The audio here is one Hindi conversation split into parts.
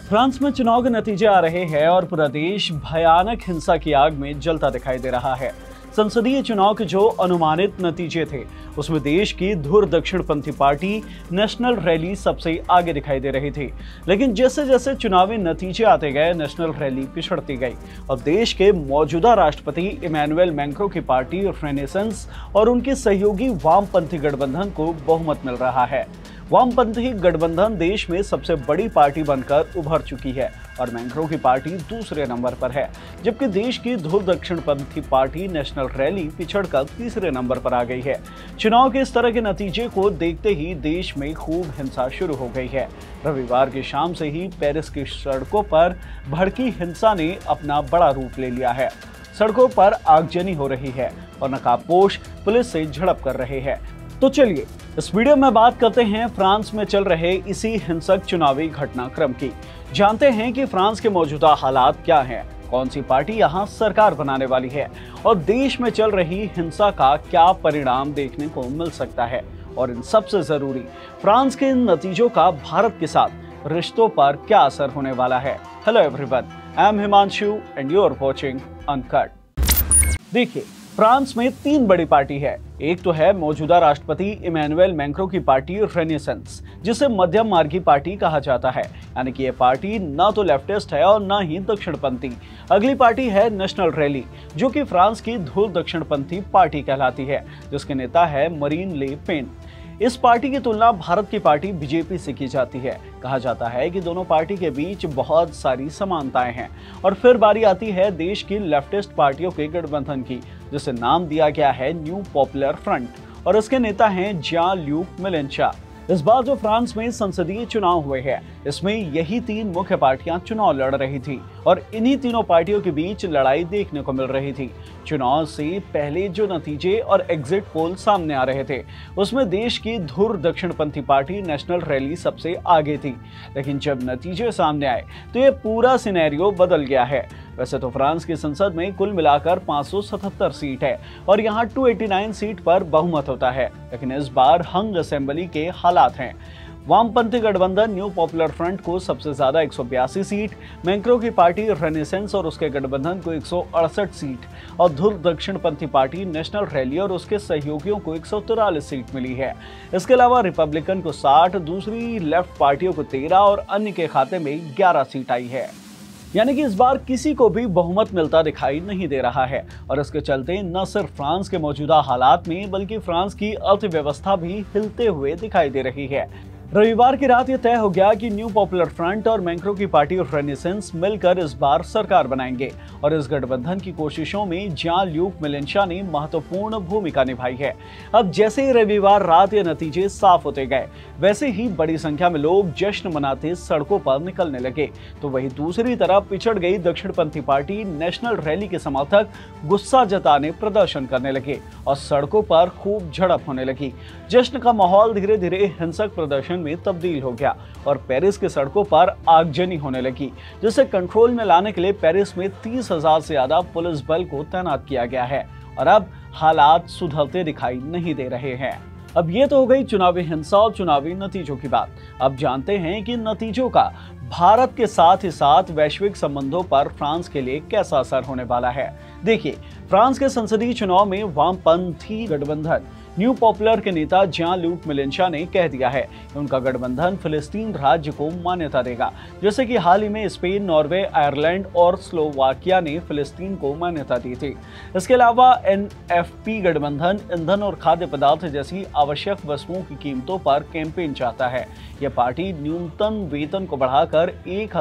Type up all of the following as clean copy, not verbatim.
फ्रांस में चुनाव के नतीजे आ रहे हैं और पूरा देश भयानक हिंसा की आग में जलता दिखाई दे रहा है। संसदीय चुनाव के जो अनुमानित नतीजे थे उसमें देश की धुर दक्षिणपंथी पार्टी नेशनल रैली सबसे आगे दिखाई दे रही थी, लेकिन जैसे जैसे चुनावी नतीजे आते गए नेशनल रैली पिछड़ती गई और देश के मौजूदा राष्ट्रपति इमैनुअल मैक्रों की पार्टी रेनेसेंस और उनके सहयोगी वामपंथी गठबंधन को बहुमत मिल रहा है। वामपंथी गठबंधन देश में सबसे बड़ी पार्टी बनकर उभर चुकी है और मैक्रों की पार्टी दूसरे नंबर पर है, जबकि देश की धुर दक्षिणपंथी पार्टी नेशनल रैली पिछड़कर तीसरे नंबर पर आ गई है। चुनाव के इस तरह के नतीजे को देखते ही देश में खूब हिंसा शुरू हो गई है। रविवार की शाम से ही पेरिस की सड़कों पर भड़की हिंसा ने अपना बड़ा रूप ले लिया है। सड़कों पर आगजनी हो रही है और नकाबपोश पुलिस से झड़प कर रहे हैं। तो चलिए इस वीडियो में बात करते हैं फ्रांस में चल रहे इसी हिंसक चुनावी घटनाक्रम की। जानते हैं कि फ्रांस के मौजूदा हालात क्या हैं, कौन सी पार्टी यहां सरकार बनाने वाली है और देश में चल रही हिंसा का क्या परिणाम देखने को मिल सकता है, और इन सबसे जरूरी फ्रांस के इन नतीजों का भारत के साथ रिश्तों पर क्या असर होने वाला है। Hello everyone, I am Himanshu and you are watching uncut. देखिए, फ्रांस में तीन बड़ी पार्टी है। एक तो है मौजूदा राष्ट्रपति इमैनुअल मैक्रों की पार्टी रेनेसेंस, जिसे मध्यम मार्गी पार्टी कहा जाता है, यानी कि ये पार्टी न तो लेफ्टिस्ट है और न ही दक्षिणपंथी। अगली पार्टी है नेशनल रैली, जो कि फ्रांस की धुर दक्षिणपंथी पार्टी कहलाती है, जिसके नेता है मरीन ले पेन। इस पार्टी की तुलना भारत की पार्टी बीजेपी से की जाती है। कहा जाता है कि दोनों पार्टी के बीच बहुत सारी समानताएं हैं। और फिर बारी आती है देश की लेफ्टिस्ट पार्टियों के गठबंधन की, जिसे नाम दिया गया है न्यू पॉपुलर फ्रंट, और इसके नेता हैं ज्यां ल्यूक मेलेंचन। इस बार जो फ्रांस में संसदीय चुनाव हुए हैं, इसमें यही तीन मुख्य पार्टियां चुनाव लड़ रही थी और इन्हीं तीनों पार्टियों के बीच लड़ाई देखने को मिल रही थी। चुनाव से पहले जो नतीजे और एग्जिट पोल सामने आ रहे थे, उसमें देश की धुर दक्षिणपंथी पार्टी नेशनल रैली सबसे आगे थी, लेकिन जब नतीजे सामने आए तो ये पूरा सिनेरियो बदल गया है। वैसे तो फ्रांस की संसद में कुल मिलाकर 577 सीट है और यहाँ 289 सीट पर बहुमत होता है, लेकिन इस बार हंग असेंबली के हालात हैं। वामपंथी गठबंधन न्यू पॉपुलर फ्रंट को सबसे ज्यादा 182 सीट, मैक्रों की पार्टी रेनेसेंस और उसके गठबंधन को 168 सीट और धुर दक्षिणपंथी पार्टी नेशनल रैली और उसके सहयोगियों को 143 सीट मिली है। इसके अलावा रिपब्लिकन को 60, दूसरी लेफ्ट पार्टियों को 13 और अन्य के खाते में 11 सीट आई है। यानी कि इस बार किसी को भी बहुमत मिलता दिखाई नहीं दे रहा है और इसके चलते न सिर्फ फ्रांस के मौजूदा हालात में बल्कि फ्रांस की अर्थव्यवस्था भी हिलते हुए दिखाई दे रही है। रविवार की रात ये तय हो गया कि न्यू पॉपुलर फ्रंट और मैक्रों की पार्टी रेनेसेंस मिलकर इस बार सरकार बनाएंगे और इस गठबंधन की कोशिशों में ज्यां ल्यूक मेलेंचन ने महत्वपूर्ण भूमिका निभाई है। अब जैसे ही रविवार रात ये नतीजे साफ होते गए, वैसे ही बड़ी संख्या में लोग जश्न मनाते सड़कों पर निकलने लगे, तो वहीं दूसरी तरफ पिछड़ गई दक्षिणपंथी पार्टी नेशनल रैली के समर्थक गुस्सा जताने प्रदर्शन करने लगे और सड़कों पर खूब झड़प होने लगी। जश्न का माहौल धीरे धीरे हिंसक प्रदर्शन में तब्दील हो गया और पेरिस की सड़कों पर आगजनी होने लगी, जिसे कंट्रोल में लाने के लिए पेरिस में 30,000 से ज्यादा पुलिस बल को तैनात किया गया है और अब हालात सुधरते दिखाई नहीं दे रहे हैं। अब ये तो हो गई चुनावी हिंसा और चुनावी नतीजों की बात। अब जानते हैं कि नतीजों का भारत के साथ ही साथ वैश्विक संबंधों पर फ्रांस के लिए कैसा असर होने वाला है। देखिए, फ्रांस के संसदीय चुनाव में वामपंथी गठबंधन न्यू पॉपुलर के नेता ज्यां ल्यूक मेलेंचन ने कह दिया है कि उनका गठबंधन फिलिस्तीन राज्य को मान्यता देगा, जैसे कि हाल ही में स्पेन, नॉर्वे, आयरलैंड और स्लोवाकिया ने फिलिस्तीन को मान्यता दी थी। इसके अलावा एनएफपी गठबंधन ईंधन और खाद्य पदार्थ जैसी आवश्यक वस्तुओं की कीमतों पर कैंपेन चाहता है। यह पार्टी न्यूनतम वेतन को बढ़ाकर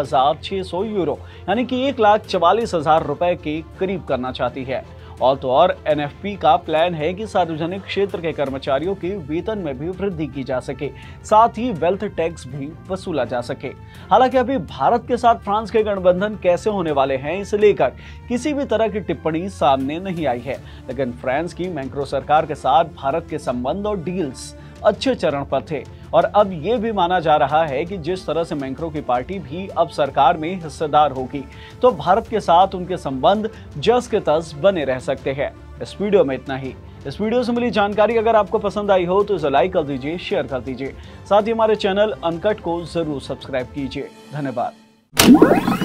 1,600 यूरो यानी कि 1,44,000 रुपए के करीब करना चाहती है। और तो और एनएफपी का प्लान है कि सार्वजनिक क्षेत्र के कर्मचारियों के वेतन में भी वृद्धि की जा सके, साथ ही वेल्थ टैक्स भी वसूला जा सके। हालांकि अभी भारत के साथ फ्रांस के गठबंधन कैसे होने वाले हैं, इसे लेकर किसी भी तरह की टिप्पणी सामने नहीं आई है, लेकिन फ्रांस की मैक्रों सरकार के साथ भारत के संबंध और डील्स अच्छे चरण पर थे और अब ये भी माना जा रहा है कि जिस तरह से मैक्रों की पार्टी भी अब सरकार में हिस्सेदार होगी, तो भारत के साथ उनके संबंध जस के तस बने रह सकते हैं। इस वीडियो में इतना ही। इस वीडियो से मिली जानकारी अगर आपको पसंद आई हो तो इसे लाइक कर दीजिए, शेयर कर दीजिए, साथ ही हमारे चैनल अनकट को जरूर सब्सक्राइब कीजिए। धन्यवाद। है।